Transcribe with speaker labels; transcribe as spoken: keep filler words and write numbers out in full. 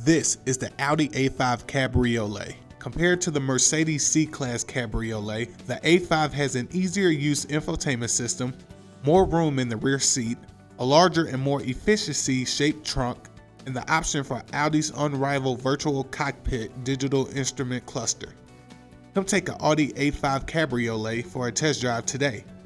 Speaker 1: This is the Audi A five Cabriolet. Compared to the Mercedes C-Class Cabriolet, the A five has an easier use infotainment system, more room in the rear seat, a larger and more efficiency-shaped trunk, and the option for Audi's unrivaled virtual cockpit digital instrument cluster. Come take an Audi A five Cabriolet for a test drive today.